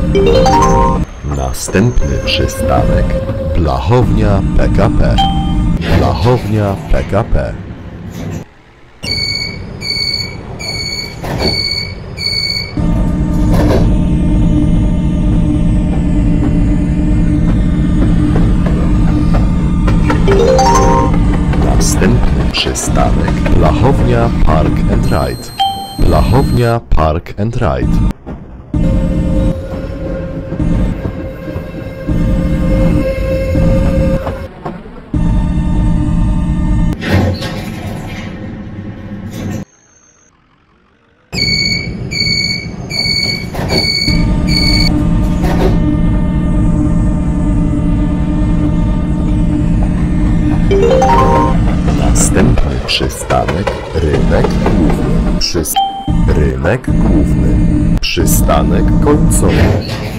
Następny przystanek Blachownia PKP. Blachownia PKP. Następny przystanek Blachownia Park and Ride. Blachownia Park and Ride. Następny przystanek Rynek Główny. Rynek Główny. Przystanek końcowy.